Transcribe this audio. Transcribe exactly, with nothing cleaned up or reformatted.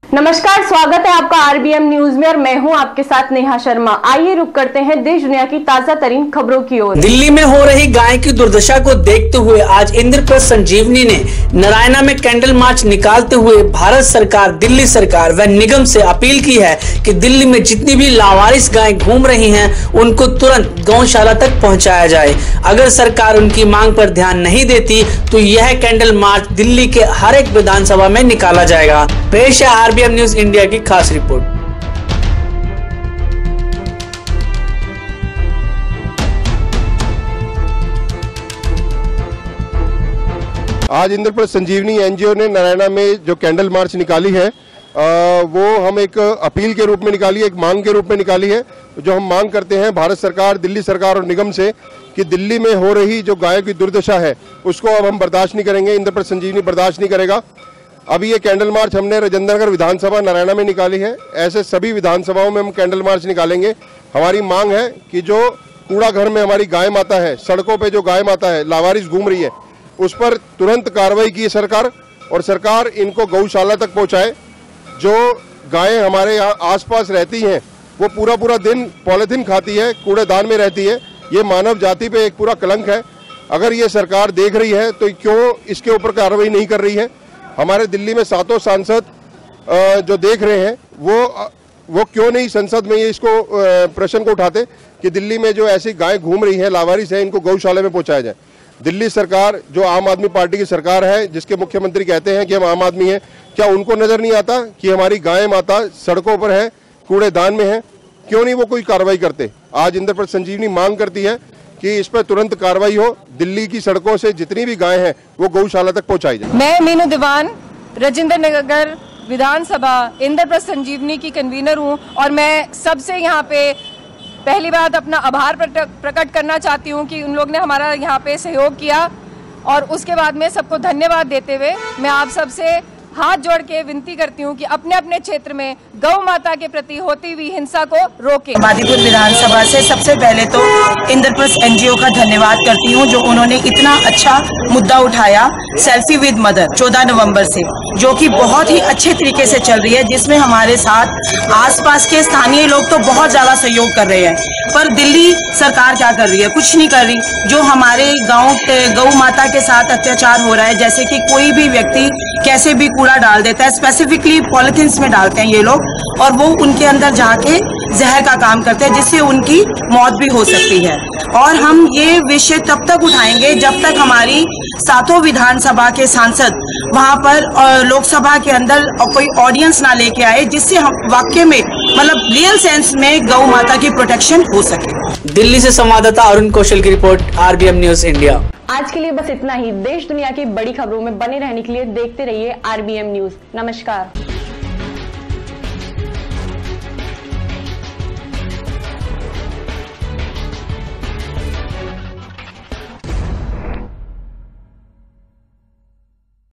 नमस्कार, स्वागत है आपका आरबीएम न्यूज में और मैं हूं आपके साथ नेहा शर्मा। आइए रुक करते हैं देश दुनिया की ताजा तरीन खबरों की ओर। दिल्ली में हो रही गाय की दुर्दशा को देखते हुए आज इंद्रप्रस्थ संजीवनी ने नारायणा में कैंडल मार्च निकालते हुए भारत सरकार, दिल्ली सरकार व निगम से अपील की है कि दिल्ली में जितनी भी लावारिस गायें घूम रही हैं उनको तुरंत गौशाला तक पहुँचाया जाए। अगर सरकार उनकी मांग पर ध्यान नहीं देती तो यह कैंडल मार्च दिल्ली के हर एक विधानसभा में निकाला जाएगा। पेश है आरबीएम न्यूज इंडिया की खास रिपोर्ट। आज इंद्रप्रस्थ संजीवनी एनजीओ ने नारायणा में जो कैंडल मार्च निकाली है आ, वो हम एक अपील के रूप में निकाली है, एक मांग के रूप में निकाली है। जो हम मांग करते हैं भारत सरकार, दिल्ली सरकार और निगम से कि दिल्ली में हो रही जो गायों की दुर्दशा है उसको अब हम बर्दाश्त नहीं करेंगे, इंद्रप्रस्थ संजीवनी बर्दाश्त नहीं करेगा। अभी ये कैंडल मार्च हमने राजेंद्र नगर विधानसभा नारायणा में निकाली है, ऐसे सभी विधानसभाओं में हम कैंडल मार्च निकालेंगे। हमारी मांग है कि जो कूड़ा घर में हमारी गाय माता है, सड़कों पे जो गाय माता है लावारिस घूम रही है, उस पर तुरंत कार्रवाई की सरकार और सरकार इनको गौशाला तक पहुंचाए। जो गायें हमारे यहाँ आसपास रहती हैं वो पूरा पूरा दिन पॉलीथीन खाती है, कूड़ेदान में रहती है। ये मानव जाति पे एक पूरा कलंक है। अगर ये सरकार देख रही है तो क्यों इसके ऊपर कार्रवाई नहीं कर रही है? हमारे दिल्ली में सातों सांसद जो देख रहे हैं वो वो क्यों नहीं संसद में ये इसको प्रश्न को उठाते कि दिल्ली में जो ऐसी गाय घूम रही है, लावारिस है, इनको गौशाला में पहुंचाया जाए। दिल्ली सरकार जो आम आदमी पार्टी की सरकार है, जिसके मुख्यमंत्री कहते हैं कि हम आम आदमी हैं, क्या उनको नजर नहीं आता कि हमारी गाय माता सड़कों पर है, कूड़ेदान में है? क्यों नहीं वो कोई कार्रवाई करते? आज इंद्रप्रस्थ संजीवनी मांग करती है कि इस पर तुरंत कार्रवाई हो, दिल्ली की सड़कों से जितनी भी गाय हैं वो गौशाला तक पहुंचाई जाए। मैं मीनू दीवान राजेंद्र नगर विधानसभा इंद्रप्रस्थ संजीवनी की कन्वीनर हूं और मैं सबसे यहां पे पहली बात अपना आभार प्रकट करना चाहती हूं कि उन लोग ने हमारा यहां पे सहयोग किया और उसके बाद में सबको धन्यवाद देते हुए मैं आप सबसे हाथ जोड़ के विनती करती हूँ कि अपने अपने क्षेत्र में गौ माता के प्रति होती हुई हिंसा को रोकें। मादीपुर विधानसभा से सबसे पहले तो इंद्रप्रस्थ एनजीओ का धन्यवाद करती हूँ जो उन्होंने इतना अच्छा मुद्दा उठाया सेल्फी विद मदर चौदह नवंबर से, जो कि बहुत ही अच्छे तरीके से चल रही है, जिसमें हमारे साथ आसपास के स्थानीय लोग तो बहुत ज्यादा सहयोग कर रहे हैं। पर दिल्ली सरकार क्या कर रही है? कुछ नहीं कर रही। जो हमारे गाँव गौ माता के साथ अत्याचार हो रहा है, जैसे कि कोई भी व्यक्ति कैसे भी कूड़ा डाल देता है, स्पेसिफिकली पॉलिथीन्स में डालते हैं ये लोग, और वो उनके अंदर जाके जहर का काम करते हैं जिससे उनकी मौत भी हो सकती है। और हम ये विषय तब तक उठाएंगे जब तक हमारी सातों विधानसभा के सांसद वहां पर लोकसभा के अंदर कोई ऑडियंस ना लेके आए, जिससे हम वाकई में मतलब रियल सेंस में गौ माता की प्रोटेक्शन हो सके। दिल्ली से संवाददाता अरुण कौशल की रिपोर्ट, आरबीएम न्यूज इंडिया। आज के लिए बस इतना ही। देश दुनिया की बड़ी खबरों में बने रहने के लिए देखते रहिए आरबीएम न्यूज। नमस्कार।